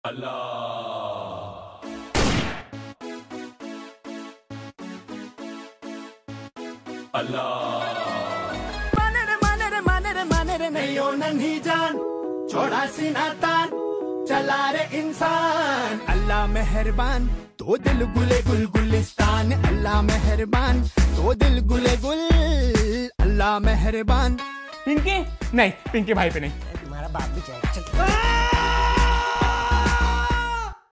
माने रे नहीं हो नन्ही जान, छोड़ा सीना तान, चला रे इंसान। अल्लाह मेहरबान तो दिल गुले गुल गुलिस्तान, अल्लाह मेहरबान तो दिल गुले गुल, अल्लाह मेहरबान। पिंकी नहीं, पिंकी भाई पे नहीं। तुम्हारा बाप भी चाहिए।